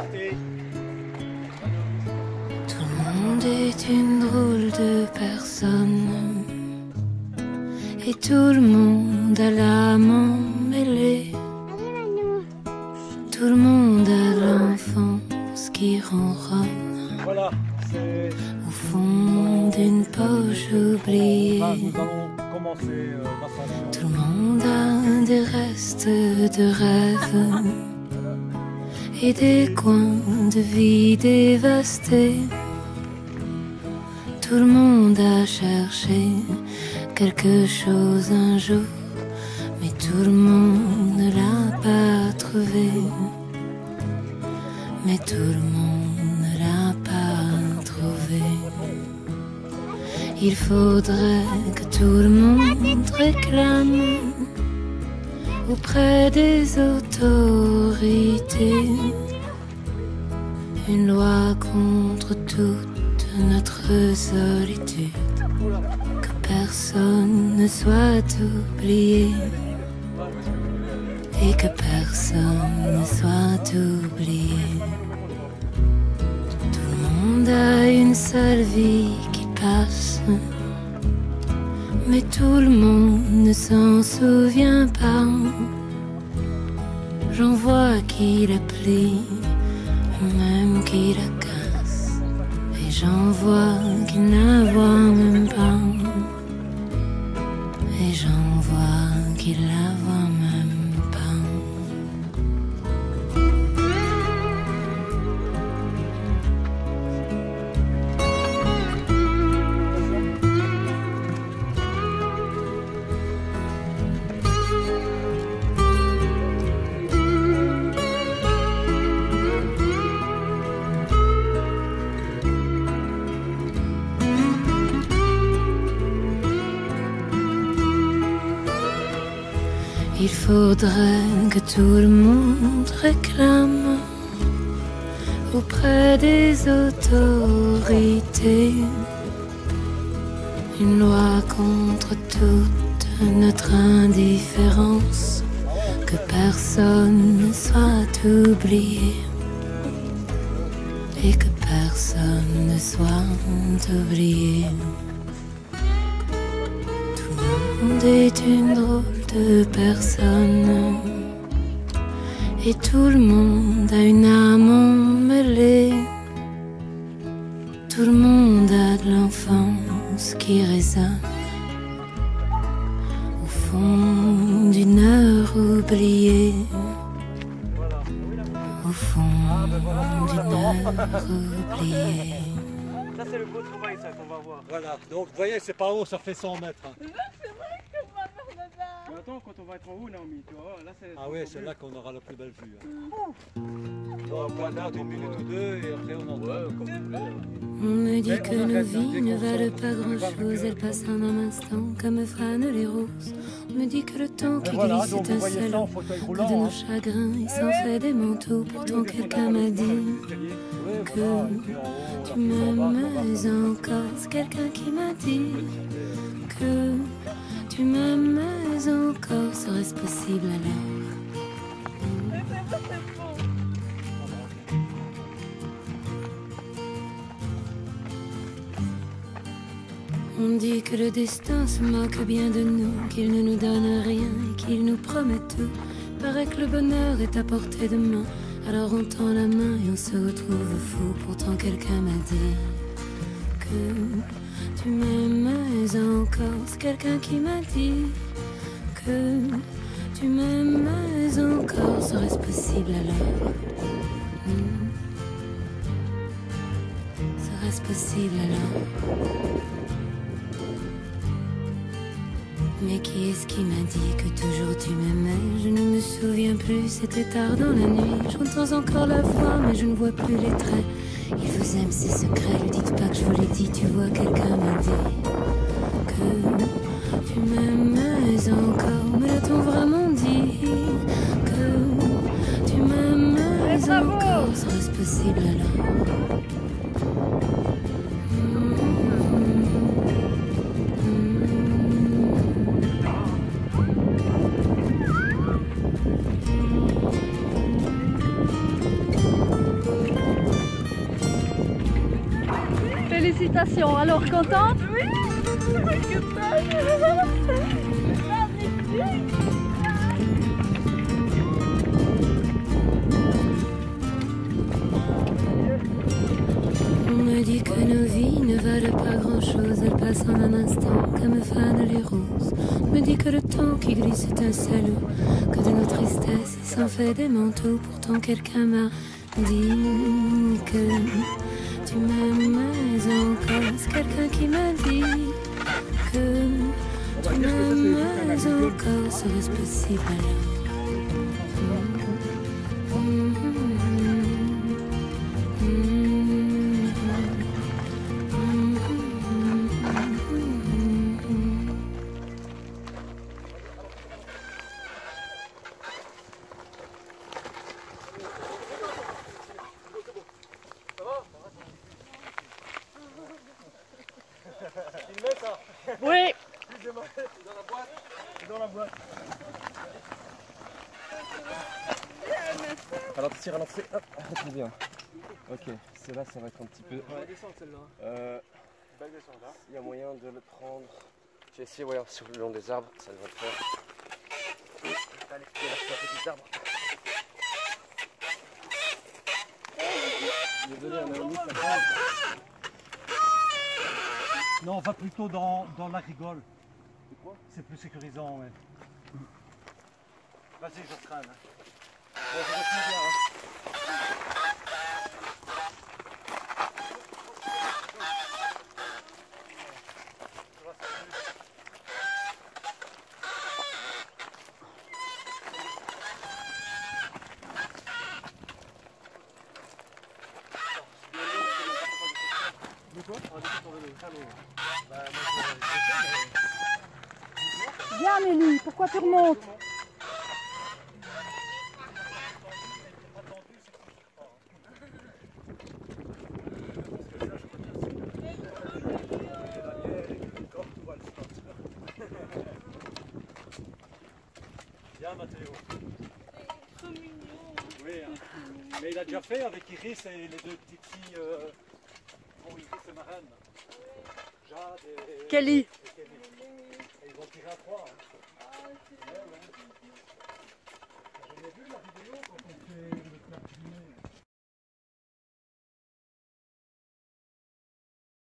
Tout le monde est une drôle de personne et tout le monde a l'âme emmêlée. Tout le monde a l'enfance qui ronronne Voilà, au fond d'une poche oubliée. nous allons commencer l'ascension. Tout le monde a des restes de rêves et des coins de vie dévastés. Tout le monde a cherché quelque chose un jour, mais tout le monde ne l'a pas trouvé. Mais tout le monde ne l'a pas trouvé. Il faudrait que tout le monde réclame auprès des autorités une loi contre toute notre solitude, que personne ne soit oublié et que personne ne soit oublié. Tout le monde a une seule vie qui passe, mais tout le monde ne s'en souvient pas. J'en vois qui la plie, même qui la casse, et j'en vois qui ne la voient même pas, et j'en vois qui la voient même pas. Il faudrait que tout le monde réclame auprès des autorités une loi contre toute notre indifférence, que personne ne soit oublié et que personne ne soit oublié. Tout le monde est une drôle de personne et tout le monde a une âme emmêlée. Tout le monde a de l'enfance qui résonne au fond d'une heure oubliée, au fond d'une heure oubliée. Ça c'est le beau travail ça qu'on va voir. Voilà, donc vous voyez c'est pas haut, ça fait 100 mètres. Hein. Mais attends, quand on va être en haut, Naomi, tu vois, là c'est... Ah oui, c'est là qu'on aura la plus belle vue. Hein. On va prendre une minute ou deux et après on entend. Comme vous voulez. On me dit que nos vies ne valent pas grand-chose, elles passent en un instant comme frânent les roses. On me dit que le temps qui glisse est un salaud, que de nos chagrins il s'en fait des manteaux. Pourtant quelqu'un m'a dit que tu m'aimes encore. C'est quelqu'un qui m'a dit que tu m'aimes encore. Serait-ce possible alors? On dit que le destin se moque bien de nous, qu'il ne nous donne rien et qu'il nous promet tout. Paraît que le bonheur est à portée de main, alors on tend la main et on se retrouve fou. Pourtant quelqu'un m'a dit que tu m'aimes encore. C'est quelqu'un qui m'a dit que tu m'aimes encore. Serait-ce possible alors? Serait-ce possible alors? Mais qui est-ce qui m'a dit que toujours tu m'aimais? Je ne me souviens plus, c'était tard dans la nuit. J'entends encore la voix, mais je ne vois plus les traits. Il vous aime, ses secrets, ne dites pas que je vous l'ai dit. Tu vois, quelqu'un m'a dit que tu m'aimes encore. Me l'a-t-on vraiment dit que tu m'aimes encore? Serait-ce possible alors? félicitations. Alors, contente? Oui, On me dit que nos vies ne valent pas grand-chose, elles passent en un instant comme fanent les roses. On me dit que le temps qui glisse est un salaud, que de nos tristesses il s'en fait des manteaux. Pourtant quelqu'un m'a dit que tu m'aimes encore. C'est quelqu'un qui m'a dit que tu m'aimes encore. Serait-ce possible alors? Oui. Dans la boîte. Ralentissez, ralentissez, hop, très bien. Ok, celle-là, ça va être un petit peu... On va descendre celle-là. Il y a moyen de le prendre... J'ai essayé, ouais, sur le long des arbres, ça devrait le faire. Allez, il y a un petit arbre. Je vais donner un ami, ça prend. Non, on va plutôt dans la rigole. C'est plus sécurisant, ouais. Vas-y, je traîne. Ouais, ça va très bien, hein. Viens, Amélie, pourquoi tu remontes? Viens, Mathéo. Oui, hein. Mais il a déjà fait avec Iris et les deux petites filles. Bon, Iris et Marraine. Jade et... Kelly.